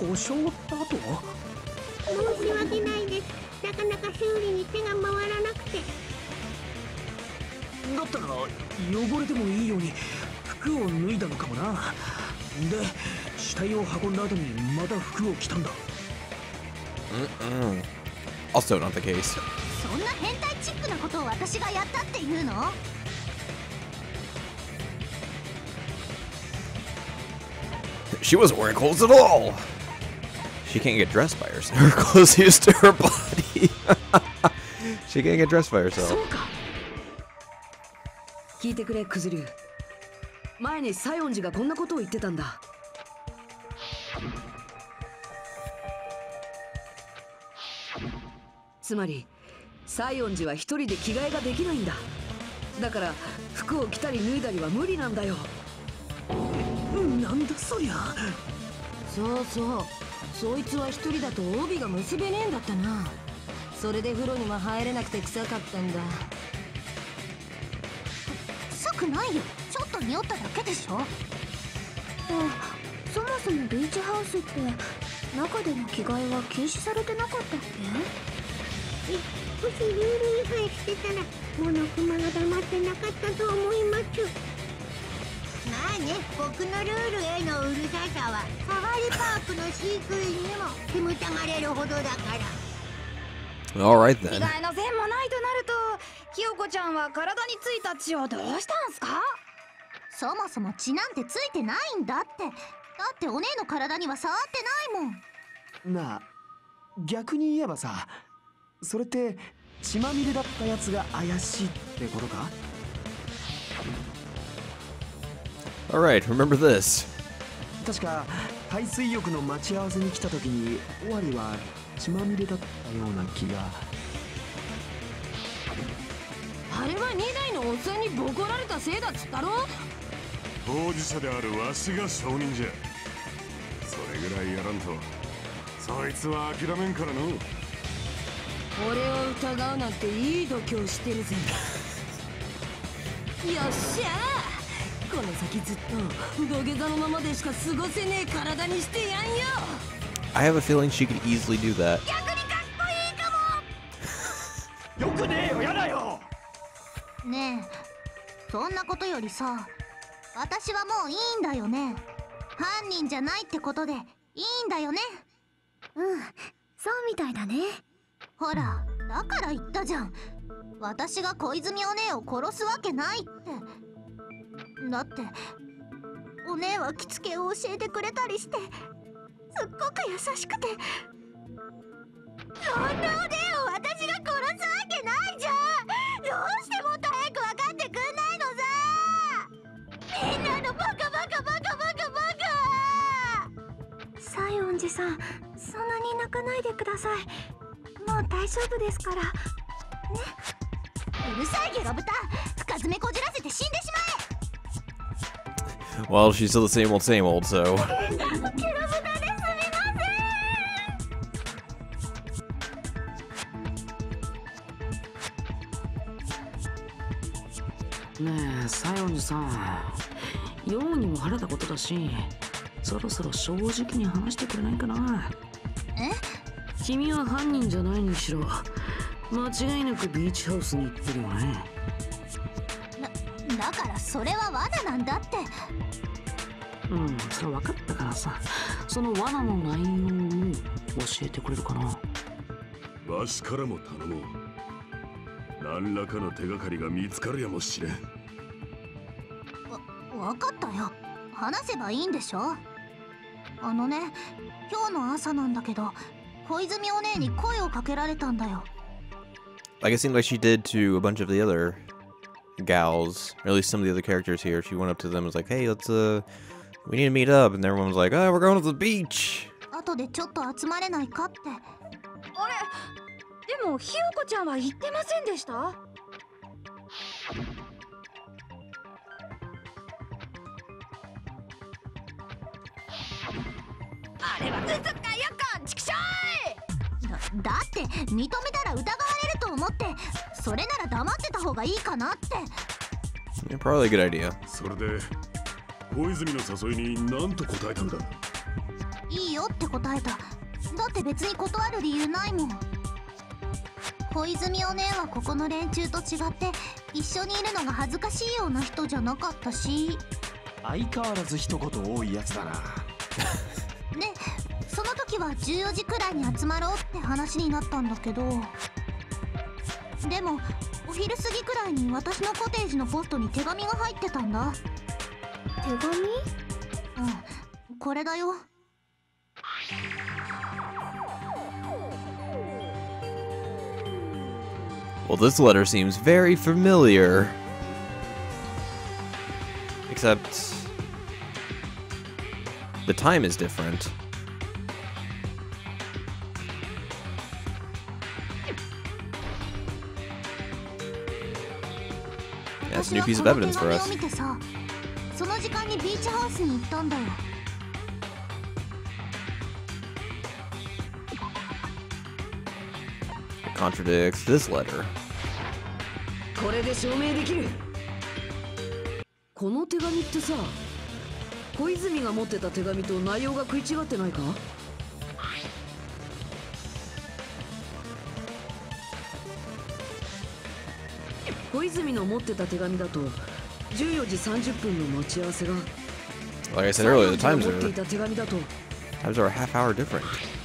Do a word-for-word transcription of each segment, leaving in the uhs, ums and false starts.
故障った後？ 申し訳ないです。なかなか修理に手が回らなくて。 だったら汚れてもいいように服を脱いだのかもな。で、死体を運んだ後にまた服を着たんだ。 うんうん。Also not the case. そんな変態チックなことを私がやったっていうの ？She wasn't wearing clothes at all. She can't get dressed by herself. Her clothes used to her body. She can't get dressed by herself. そうか。聞いてくれ、クズリュウ。前に西園寺がこんなことを言ってたんだ。つまり西園寺は一人で着替えができないんだ。だから服を着たり脱いだりは無理なんだよ。 なんだそりゃ。 そうそう、そいつは一人だと帯が結べねえんだったな。それで風呂にも入れなくて臭かったんだ。 臭くないよ、ちょっと匂っただけでしょ。あ、そもそもビーチハウスって中での着替えは禁止されてなかったっけ？え、もしルール違反してたらモノクマが黙ってなかったと思います。まあね、僕のルールへのうるささはサファリパークの飼育員にも煙たがれるほどだから。 Alright 着 then. 替えの線もないとなると、ひよこちゃんは体についた血をどうしたんすか？ そもそも血なんてついてないんだって。だってお姉の体には触ってないもん。 なあ、逆に言えばさ、それって血まみれだったやつが怪しいってことか Alright, remember this. 確か海水浴の待ち合わせに来た時に尾張は血まみれだったような気が。 あれはにだいのおっさんにボコられたせいだっつったろ。 当事者であるわしが証人じゃ。それぐらいやらんとそいつは諦めんからの。 俺を疑うなんていい度胸してるぜ。よっしゃー、この先ずっと土下座のままでしか過ごせねえ体にしてやんよ。 I have a feeling she could easily do that. 逆にかっこいいかも。よくねえよ、やだよ。 ねえ、そんなことよりさ、私はもういいんだよね。犯人じゃないってことでいいんだよね。うん、そうみたいだね。ほら、だから言ったじゃん。私が小泉お姉を殺すわけないって。だってお姉は着付けを教えてくれたりして、すっごく優しくて。そんなお姉を私が殺すわけないじゃん。どうしてもっと早く分かってくんないのさ。みんなのバカバカバカバカバカ。西園寺さん、そんなに泣かないでください。もう大丈夫ですからね。うるさいゲロ豚、深爪こじらせて死んでしまえ。 Well, she's still the same old, same old, so. ねえ、西園寺さん、ようにも晴れたことだし、そろそろ正直に話してくれないかな。 え？ 君は犯人じゃないにしろ、間違いなくビーチハウスに行ってるよね。 だからそれは罠なんだって。 うん、それ分かったからさ、その罠の内容を教えてくれるかな。 わしからも頼もう。何らかの手がかりが見つかるやもしれん。 わ、分かったよ。話せばいいんでしょ。あのね、今日の朝なんだけど、小泉お姉に声をかけられたんだよ。 Like it seemed like she did to a bunch of the other gals, or at least some of the other characters here. She went up to them and was like, hey, let's, uh, we need to meet up. And everyone was like, oh, we're going to the beach. 後でちょっと集まれないかって。 あれ、でもひよこちゃんは言ってませんでした？あれは嘘かよこんちくしょい。 だ, だって認めたら疑われると思って、それなら黙ってた方がいいかなって。 Yeah, probably a good idea. それで小泉の誘いに何と答えたんだ？ いいよって答えた。だって別に断る理由ないもん。小泉お姉はここの連中と違って一緒にいるのが恥ずかしいような人じゃなかったし。 相変わらず一言多いやつだな。 ね、その時はじゅうよじくらいに集まろうって話になったんだけど、でもお昼過ぎくらいに私のコテージのポストに手紙が入ってたんだ。 手紙？ うん、これだよ。 Well, this letter seems very familiar. Except the time is different. That's a new piece of evidence for us. その時間にビーチハウスに行ったんだよ。 Contradicts this letter. これで証明できる。この手紙ってさ、小泉が持ってた手紙と内容が食い違ってないか？小泉の持ってた手紙だとじゅうよじさんじゅっぷんの待ち合わせが、 Like I said earlier, the times 持って are いた手紙だと times are a half hour different.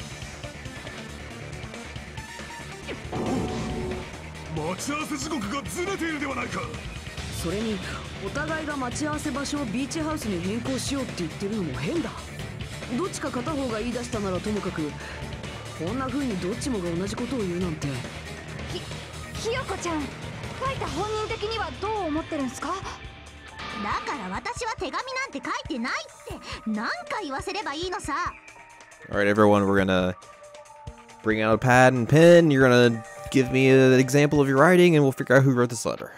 待ち合わせ時刻がずれているではないか。 それにお互いが待ち合わせ場所をビーチハウスに変更しようって言ってるのも変だ。どっちか片方が言い出したならともかく、こんな風にどっちもが同じことを言うなんて。 ひ、ひよこちゃん、書いた本人的にはどう思ってるんすか？ だから私は手紙なんて書いてないって何回言わせればいいのさ。 Alright, everyone, we're gonna bring out a pad and pen. You're gonna give me an example of your writing, and we'll figure out who wrote this letter.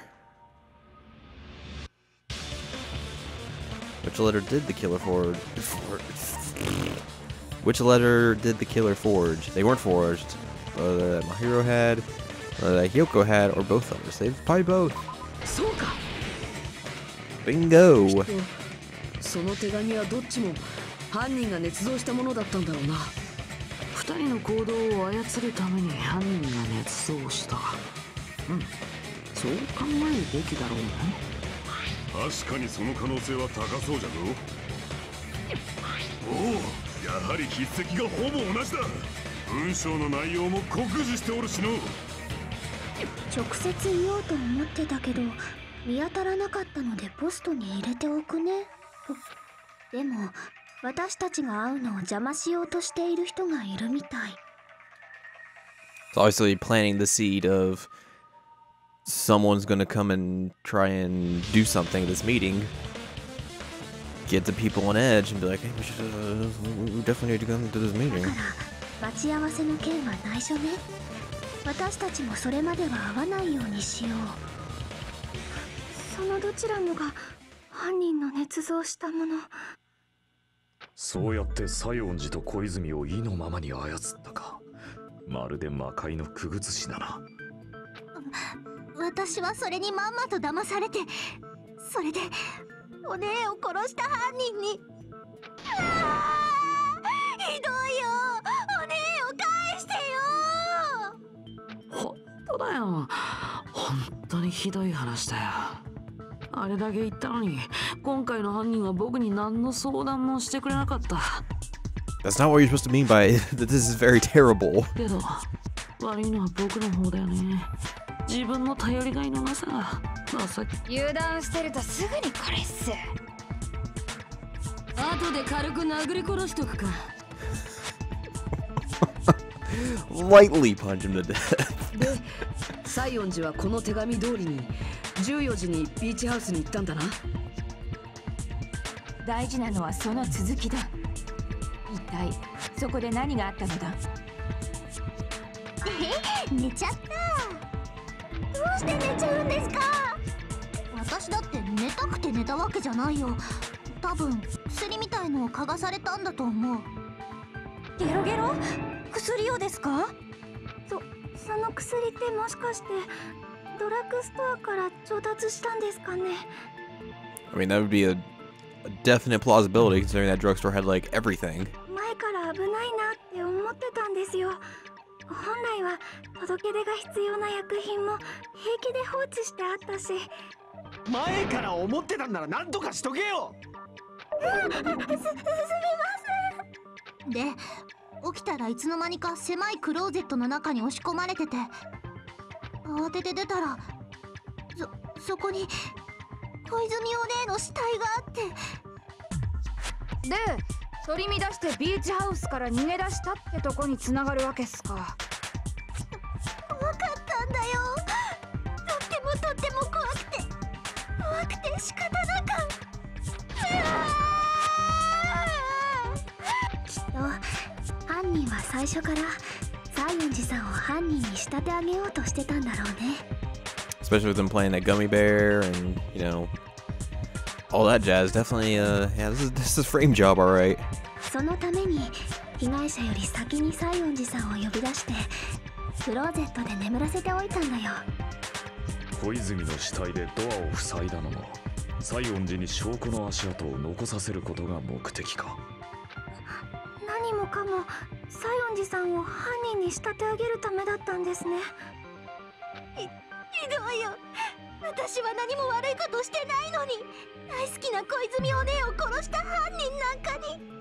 Which letter did the killer forge? Which letter did the killer forge? They weren't forged. Whether that Mahiro had, whether that Hyoko had, or both letters. They've probably both. そうか。 Bingo! その手紙はどっちも犯人が捏造したものだったんだろうな。二人の行動を操るために犯人が捏造した。うん、そう考えるべきだろうね。 確かにその可能性は高そうじゃぞ。おお、やはり筆跡がほぼ同じだ。文章の内容も酷似しておるしの。 直接言おうと思ってたけど見当たらなかったのでポストに入れておくね。でも私たちが会うのを邪魔しようとしている人がいるみたい。 It's obviously planting the seed of someone's gonna come and try and do something at this meeting, get the people on edge and be like, hey, we should, uh, we definitely need to come to this meeting. だから待ち合わせの件は内緒ね。私たちもそれまでは会わないようにしよう。そのどちらもが犯人の捏造したもの。 そうやって西園寺と小泉を意のままに操ったか。まるで魔界の傀儡師だな。 私はそれにまんまと騙されて、それでお姉を殺した犯人に。ああ、ひどいよ。お姉を返してよ。 ほんとだよ。本当にひどい話だよ。あれだけ言ったのに、今回の犯人は僕に何の相談もしてくれなかった。 That's not what you're supposed to mean by that. This is very terrible. けど、悪いのは僕の方だよね。自分の頼りがいのなさが、まさき。 油断してるとすぐにこれっす。 後で軽く殴り殺しとくか。 Lightly punch him to death. で、西園寺はこの手紙通りにじゅうよじにビーチハウスに行ったんだな。 大事なのはその続きだ。一体そこで何があったのだ？ え、寝ちゃった。どうして寝ちゃうんですか？私だって寝たくて寝たわけじゃないよ。多分薬みたいのを嗅がされたんだと思う。 ゲロゲロ？薬をですか？ そ、その薬ってもしかしてドラッグストアから調達したんですかね？ I mean, that would be a, a definite plausibility considering that drugstore had like everything. 前から危ないなって思ってたんですよ。本来は届け出が必要な薬品も平気で放置してあったし。 前から思ってたんなら何とかしとけよ。 うん、す、すみません。 で、起きたらいつの間にか狭いクローゼットの中に押し込まれてて、慌てて出たらそ、そこに小泉お姉の死体があって。 で、取り乱してビーチハウスから逃げ出したってとこに繋がるわけっすか。 わかったんだよ。とってもとっても怖くて怖くて仕方なく。 きっと犯人は最初から西園寺さんを犯人に仕立て上げようとしてたんだろうね。 Especially with them playing that gummy bear and, you know, all that jazz. Definitely, uh, yeah, this is, this is a frame job, alright. そのために被害者より先に西園寺さんを呼び出してクローゼットで眠らせておいたんだよ。 小泉の死体でドアを塞いだのも西園寺に証拠の足跡を残させることが目的か。 何もかも西園寺さんを犯人に仕立て上げるためだったんですね。 ひ、ひどいよ。私は何も悪いことしてないのに、大好きな小泉お姉を殺した犯人なんかに。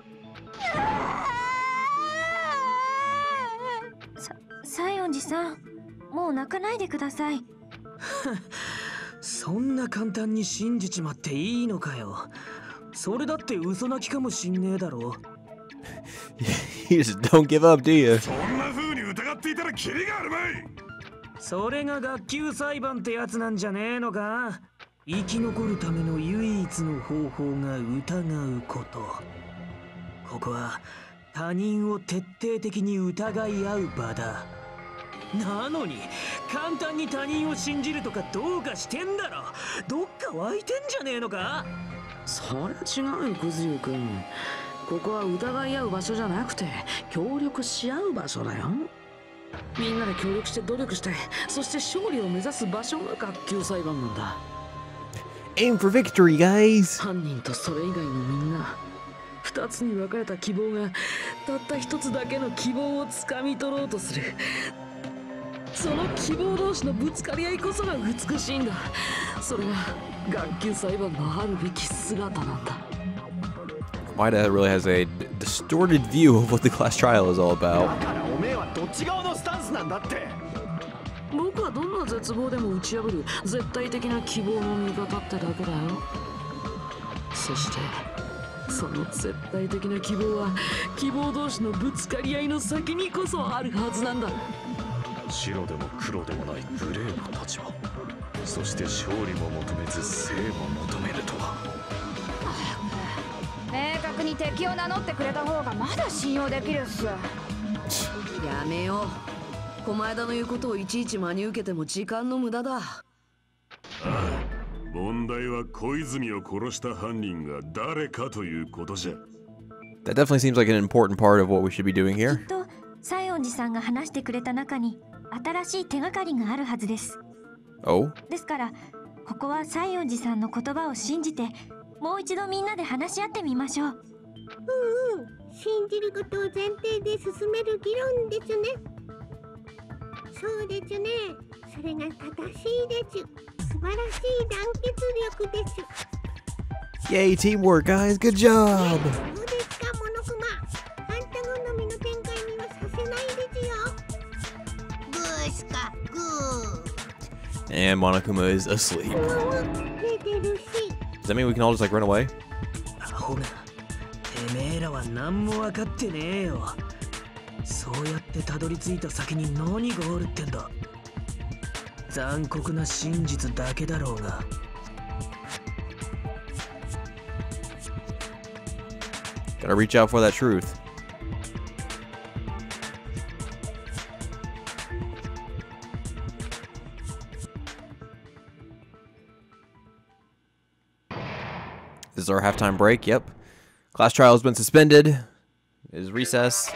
さ、西園寺さん、もう泣かないでください。 そんな簡単に信じちまっていいのかよ。それだって嘘泣きかもしんねえだろ。 You just don't give up, do you? そんな風に疑っていたらキリがあるまい。 それが学級裁判ってやつなんじゃねえのか。生き残るための唯一の方法が疑うこと。ここは他人を徹底的に疑い合う場だ。なのに簡単に他人を信じるとかどうかしてんだろ。どっか湧いてんじゃねえのか。 そりゃ違うよ、くずゆくん。ここは疑い合う場所じゃなくて協力し合う場所だよ。みんなで協力して努力して、そして勝利を目指す場所が学級裁判なんだ。 Aim for victory, guys! 犯人とそれ以外のみんな、二つに分かれた希望がたった一つだけの希望をつかみ取ろうとする。その希望同士のぶつかり合いこそが美しいんだ。それが学級裁判のあるべき姿なんだ。 Maeda really has a d- distorted view of what the class trial is all about. だからおめえはどっち側のスタンスなんだって。 僕はどんな絶望でも打ち破る絶対的な希望の味方ってだけだよ。そしてその絶対的な希望は希望同士のぶつかり合いの先にこそあるはずなんだ。 白でも黒でもないグレーの立場、そして勝利も求めず生も求めるとは。 明確に敵を名乗ってくれた方がまだ信用できるっす。 やめよう。狛枝の言うことをいちいち真に受けても時間の無駄だ。 ああ、問題は小泉を殺した犯人が誰かということじゃ。 That definitely seems like an important part of what we should be doing here. きっと西園寺さんが話してくれた中に新しい手がかりがあるはずです。 Oh? ですからここは西園寺さんの言葉を信じてもう一度みんなで話し合ってみましょう。 うんうん、信じることを前提で進める議論ですね。そうですね、それが正しいです。素晴らしい団結力です。 Yay, teamwork, guys. Good job! どうですか、モノクマ。あんた好みの展開にはさせないですよ。グースか、グー。 And Monokuma is asleep. 寝てるし。 Does that mean we can all just like run away? アホが、てめえらは何も分かってねえよ。そうやってたどり着いた先に何があるってんだ。残酷な真実だけだろうが。 Gotta reach out for that truth. This is our halftime break. Yep. Class trial has been suspended. It is recess.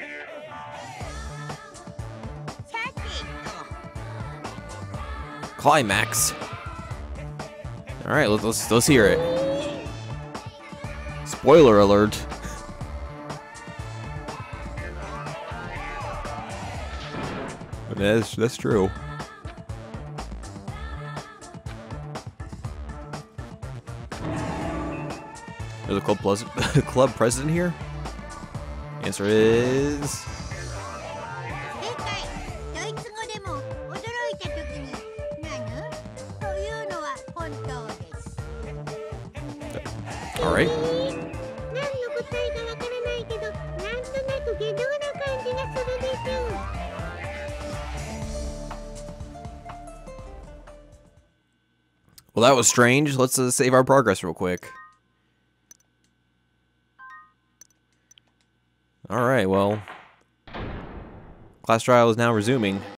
Climax. All right, let's let's let's hear it. Spoiler alert. That's that's true. There's a club plus club president here. Answer is. All right. Well, that was strange. Let's uh, save our progress real quick. All right, well, class trial is now resuming.